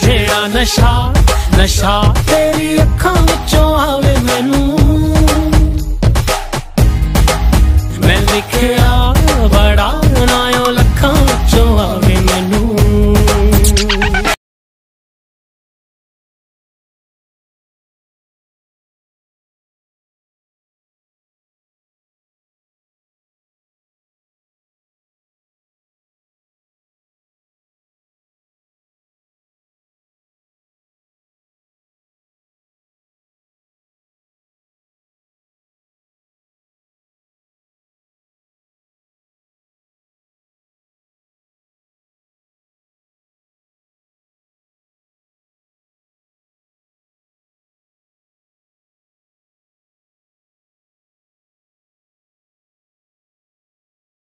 जेड़ा नशा नशा तेरी अखां विचों आवे मैनू मैं लिखिया